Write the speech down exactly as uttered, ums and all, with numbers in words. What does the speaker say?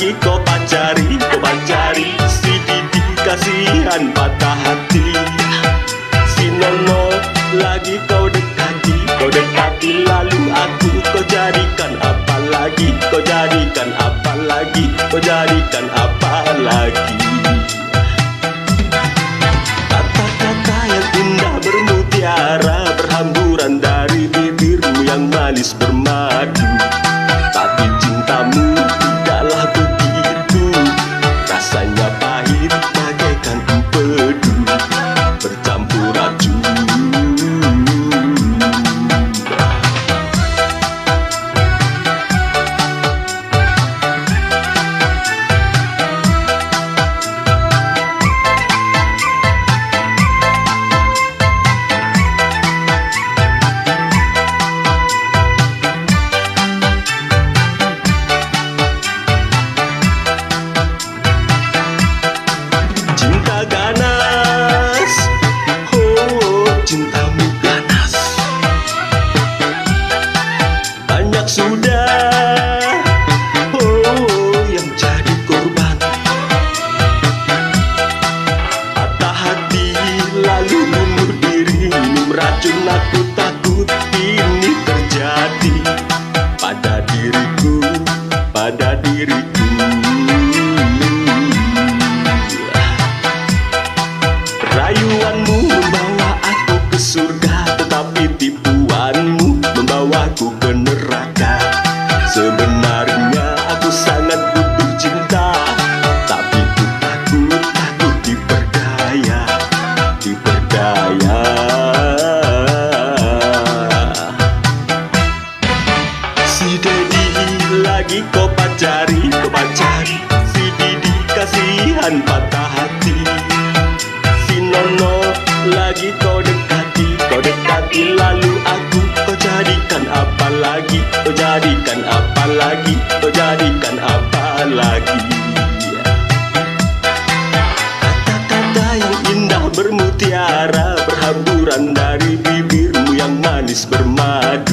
lagi kau pacari, kau pacari si Didi kasihan patah hati. Si Nono lagi kau dekati, kau dekati lalu aku kau jadikan apa lagi, kau jadikan apa lagi, kau jadikan apa lagi. Kata-kata yang indah bermutiara berhamburan dari bibirmu yang manis bermadu. Tapi cintamu tidaklah begitu, rasanya pahit bagaikan empedu bercampur racun. Sudah, oh, yang jadi korban patah hati lalu bunuh diri, minum racun. Aku takut ini terjadi pada diriku, pada diriku. Rayuanmu membawa aku ke surga, tetapi tipuanmu membawaku ke neraka. Sebenarnya aku sangat butuh cinta, tapi ku takut, takut diperdaya, diperdaya. Si Didi lagi kau pacari, kau pacari si Didi kasihan patah hati. Si Nono lagi kau dekati, kau dekati lalu aku kau jadikan apa lagi, kau jadikan apa lagi, kau jadikan apa lagi. Kata-kata yang indah bermutiara berhamburan dari bibirmu yang manis bermadu.